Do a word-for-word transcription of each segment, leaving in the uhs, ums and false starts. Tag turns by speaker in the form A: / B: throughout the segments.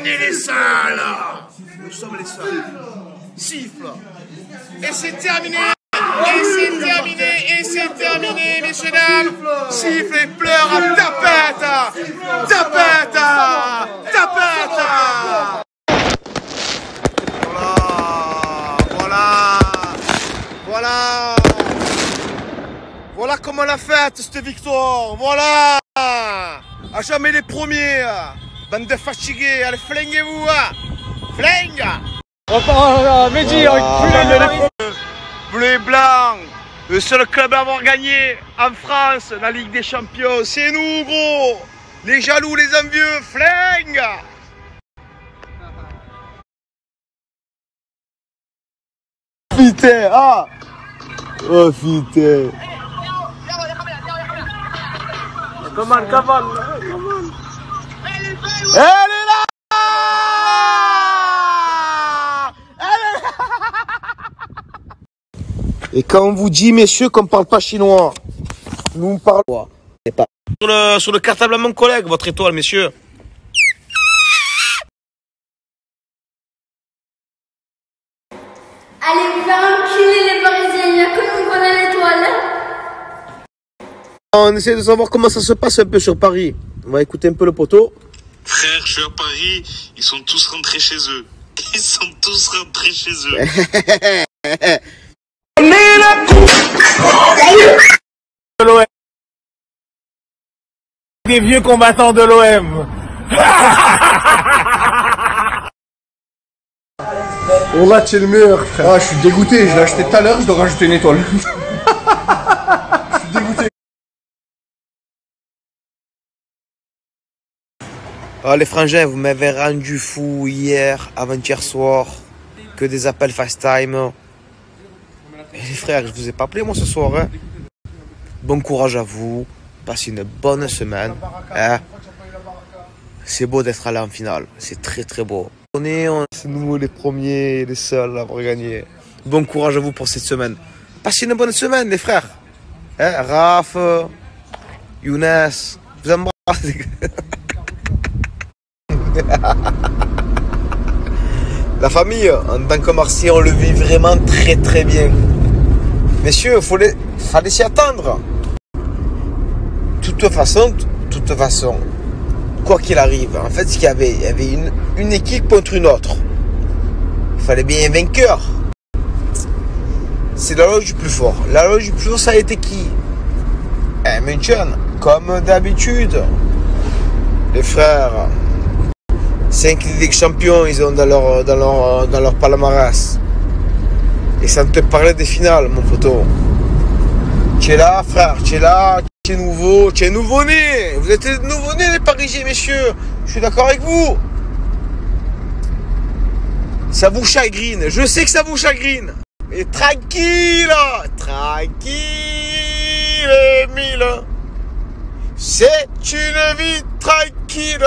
A: est les seuls. Nous sommes les seuls. Siffle. Et c'est terminé. Et c'est terminé. Et c'est terminé, messieurs dames. Siffle et pleure à tapette. Tapette. Tapette. Voilà. Voilà. Voilà. Voilà comment on l'a faite, cette victoire. Voilà. À jamais les premiers. Bande de fatigués. Allez, flinguez-vous. Flingue.
B: Enfin, Mehdi, avec
A: bleu et blanc. Le seul club à avoir gagné en France la Ligue des Champions. C'est nous, gros. Les jaloux, les envieux. Flingue.
C: Putain, ah. Oh putain.
B: Come on, come on, come on.
A: Elle est là. Elle est là. Et quand on vous dit, messieurs, qu'on ne parle pas chinois, nous on parle pas. Sur le, sur le cartable à mon collègue, votre étoile, messieurs.
D: Allez vous faire enculer les Parisiens, il n'y a que nous qu'on a l'étoile.
A: On essaie de savoir comment ça se passe un peu sur Paris. On va écouter un peu le poteau.
E: Frère, je suis à Paris, ils sont tous rentrés chez eux. Ils sont tous rentrés chez eux.
B: De l'O M. Des vieux combattants de l'O M.
C: On l'a chez le meilleur, frère. Ah, je suis dégoûté, je l'ai acheté tout à l'heure, je dois rajouter une étoile. Je suis dégoûté.
A: Oh, les frangins, vous m'avez rendu fou hier, avant-hier soir. Que des appels FaceTime. Et les frères, je vous ai pas appelé moi ce soir. Hein. Bon courage à vous. Passez une bonne semaine. Hein. C'est beau d'être allé en finale. C'est très très beau. On est, on... C'est nous les premiers, les seuls à avoir gagné. Bon courage à vous pour cette semaine. Passez une bonne semaine, les frères. Hein, Raph, Younes, vous embrasse. La famille, en tant que Marseillais, on le vit vraiment très très bien. Messieurs, il les... fallait s'y attendre. De toute façon, de toute façon, quoi qu'il arrive, en fait, ce qu'il y avait, il y avait une, une équipe contre une autre. Il fallait bien un vainqueur. C'est la loge du plus fort. La loge du plus fort, ça a été qui? Eh, München, comme d'habitude. Les frères, cinq Ligues Champions, ils ont dans leur, dans leur, dans leur palmarès. Et sans te parler des finales, mon poteau. Tu es là, frère, tu es là, tu es nouveau, tu es nouveau-né. Vous êtes nouveau-né, les Parisiens, messieurs. Je suis d'accord avec vous. Ça vous chagrine, je sais que ça vous chagrine. Mais tranquille, tranquille, Émile. C'est une vie tranquille.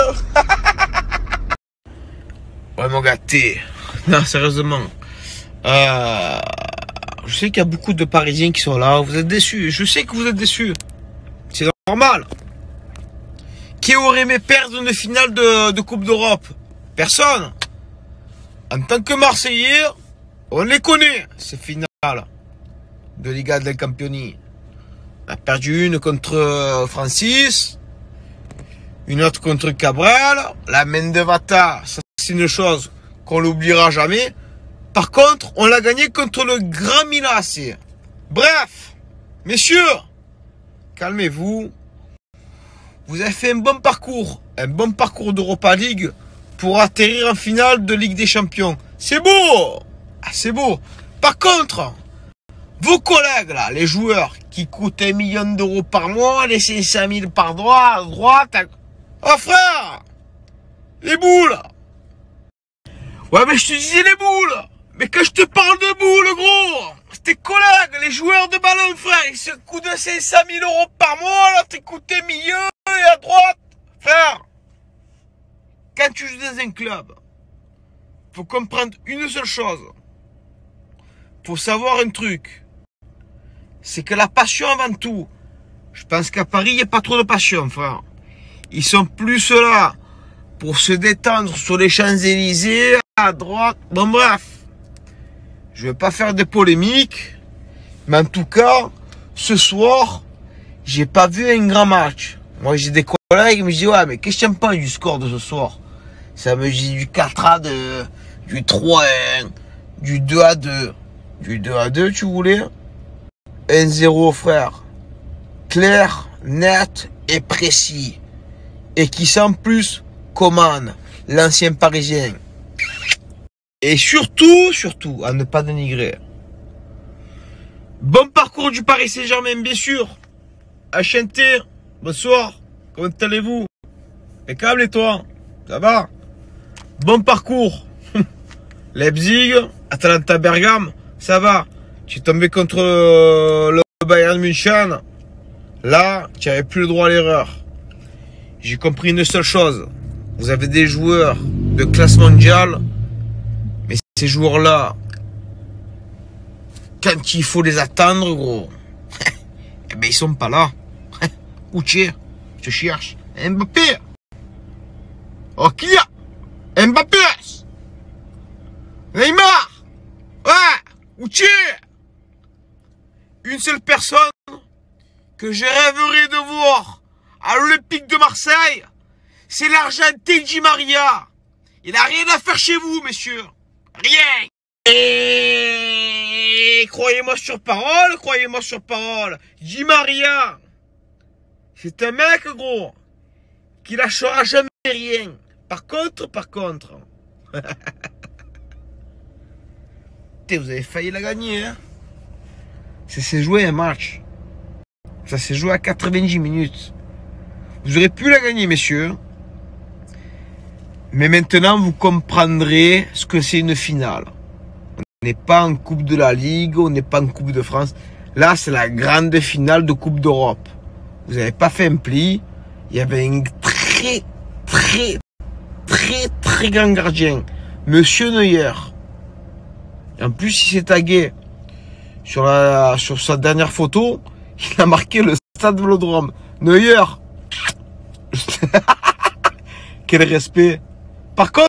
A: Ouais, mon gars, t'es... Non, sérieusement. Euh... Je sais qu'il y a beaucoup de Parisiens qui sont là. Vous êtes déçus. Je sais que vous êtes déçus. C'est normal. Qui aurait aimé perdre une finale de, de Coupe d'Europe? Personne. En tant que Marseillais, on les connaît, ces finales de Liga del Campioni. On a perdu une contre Francis, une autre contre Cabral, la main de Vata, ça c'est une chose qu'on l'oubliera jamais. Par contre, on l'a gagné contre le Grand Milan A C. Bref, messieurs, calmez-vous. Vous avez fait un bon parcours, un bon parcours d'Europa League pour atterrir en finale de Ligue des Champions. C'est beau, ah, c'est beau. Par contre, vos collègues là, les joueurs qui coûtent un million d'euros par mois, les cinq cent mille par droit, droite, oh frère, les boules. Ouais, mais je te disais les boules. Mais quand je te parle de boules, gros, tes collègues, les joueurs de ballon, frère, ils se coûtent cinq cent mille euros par mois, là, t'es coûté milieu et à droite. Frère, quand tu joues dans un club, faut comprendre une seule chose. Faut savoir un truc. C'est que la passion avant tout. Je pense qu'à Paris, il n'y a pas trop de passion, frère. Ils sont plus là pour se détendre sur les Champs-Élysées, à droite. Bon, bref. Je vais pas faire de polémiques. Mais en tout cas, ce soir, j'ai pas vu un grand match. Moi, j'ai des collègues qui me disent, ouais, mais qu'est-ce que tu n'aimes pas du score de ce soir? Ça me dit du quatre à deux, du trois à un, du deux à deux. Du deux à deux, tu voulais? un zéro, frère. Clair, net et précis. Et qui sans plus commande l'ancien Parisien. Et surtout, surtout, à ne pas dénigrer. Bon parcours du Paris Saint-Germain, bien sûr. Enchanté, bonsoir. Comment allez-vous? Impeccable et toi? Ça va? Bon parcours. Leipzig, Atalanta Bergame, ça va. Tu es tombé contre le Bayern München. Là, tu n'avais plus le droit à l'erreur. J'ai compris une seule chose. Vous avez des joueurs de classe mondiale. Mais ces joueurs-là, quand il faut les attendre, gros, eh ben ils sont pas là. Où tu es? Je te cherche. Mbappé. Oh, qui y a? Mbappé. Neymar. Ouais. Où tu es? Une seule personne que je rêverais de voir à l'Olympique de Marseille, c'est l'Argentin Di Maria. Il n'a rien à faire chez vous, messieurs. Rien. Et croyez-moi sur parole, croyez-moi sur parole. Di Maria, c'est un mec, gros, qui lâchera jamais rien. Par contre, par contre, vous avez failli la gagner, hein. Ça s'est joué un match. Ça s'est joué à quatre-vingt-dix minutes. Vous aurez pu la gagner, messieurs. Mais maintenant, vous comprendrez ce que c'est une finale. On n'est pas en Coupe de la Ligue, on n'est pas en Coupe de France. Là, c'est la grande finale de Coupe d'Europe. Vous n'avez pas fait un pli. Il y avait un très, très, très, très grand gardien. Monsieur Neuer. Et en plus, il s'est tagué sur, la, sur sa dernière photo. Il a marqué le Stade Vélodrome. Neuer. Quel respect. Par contre,